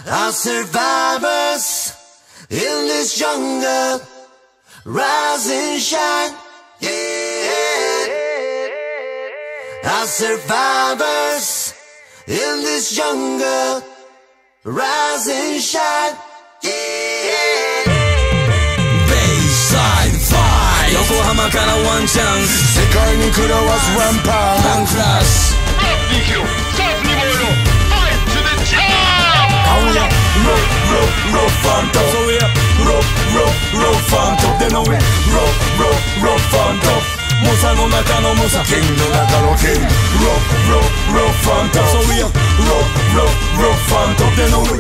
Our survivors in this jungle, rise and shine, yeah. Our survivors in this jungle, rise and shine, yeah. Bayside fight 横浜からワンチャン世界に食らわすワンパンパンクラス2キロサーフに燃えろ Fight to the top Oh yeah Rollファント So yeah Rollファントでの上Rollファント猛者の中の猛者剣の中の剣Rollファント So yeah Rollファントでの上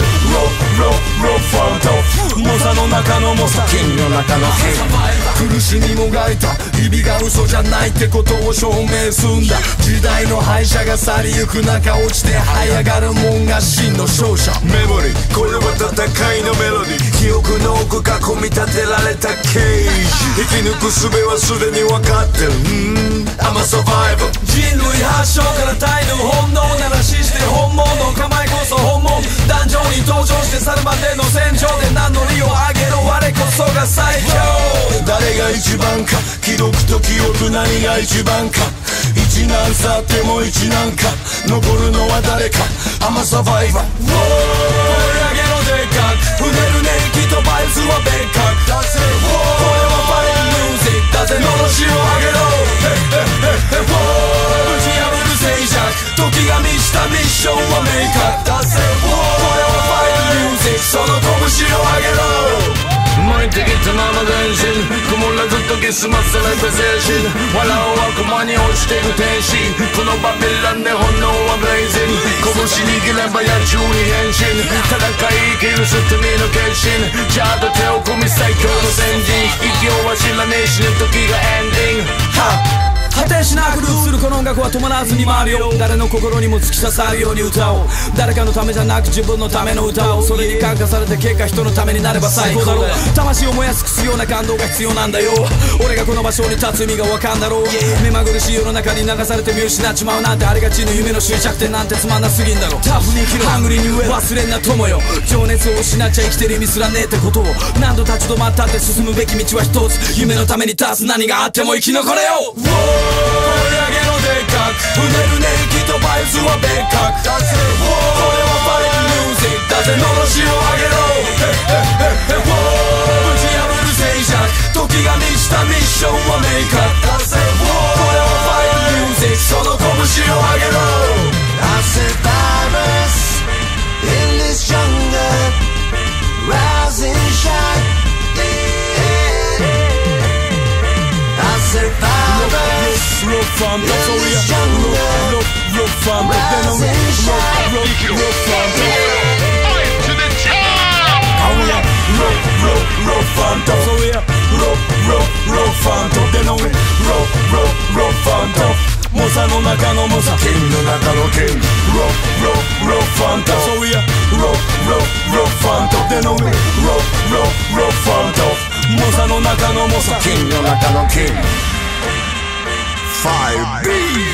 Rollファント猛者の中の猛者剣の中の剣苦しみもがいた日々が嘘じゃないってことを証明すんだ時代の敗者が去りゆく中落ちて這い上がるもんが真の勝者メモリーこれは戦いのメロディー記憶の奥が組み立てられたケージ生き抜く術はすでに分かってるI'm a survivor 人類発祥から絶えぬ本能鳴らしして本物構えこそ本物壇上に登場して去るまでの戦場で名乗りを上げろ我こそが最強誰が一番か記録と記憶何が一番か一難去っても一難か残るのは誰か I'm a survivor 盛り上げろでかく触れる熱気とバイブスは別格これはファインミュージックだぜのろしを上げろぶち破る静寂時が満ちたミッションは明確だぜこれはファインミュージックその拳を上げろ燃えてきたまま全身曇らずときすませない精神笑うは駒に落ちていく天使このバビロンで炎はブレイジン拳握れば野獣に変身戦い生きる捨て身の決心ちゃんと手を組み最強の先人息をは知らねえ死ぬ時がエンディング果てしなくループするこの音楽は止まらずに回るよ誰の心にも突き刺さるように歌おう誰かのためじゃなく自分のための歌をそれに感化されて結果人のためになれば最高だろう魂を燃やすくすような感動が必要なんだよ俺がこの場所に立つ意味がわかんだろう目まぐるしい世の中に流されて見失っちまうなんてありがちの夢の終着点なんてつまんなすぎんだろタフに生きろハングリーに飢え忘れんな友よ情熱を失っちゃ生きてる意味すらねえってことを何度立ち止まったって進むべき道は一つ夢のために立つ何があっても生き残れよ盛り上げろでかく触れる熱気とバイブスは別格これはファインミュージックだぜのろしを上げろぶち破る静寂時が満ちたミッションは明確これはファインミュージックその拳を上げろ Our survivors in this jungle, rise and shine, yeah. Our survivors in this jungle, rise and shine, Fight to the top Oh yeah Rollファント So yeah Rollファントでの上Rollファント猛者の中の猛者剣の中の剣Rollファント So yeah Rollファントでの上Rollファント猛者の中の猛者剣の中の剣 5B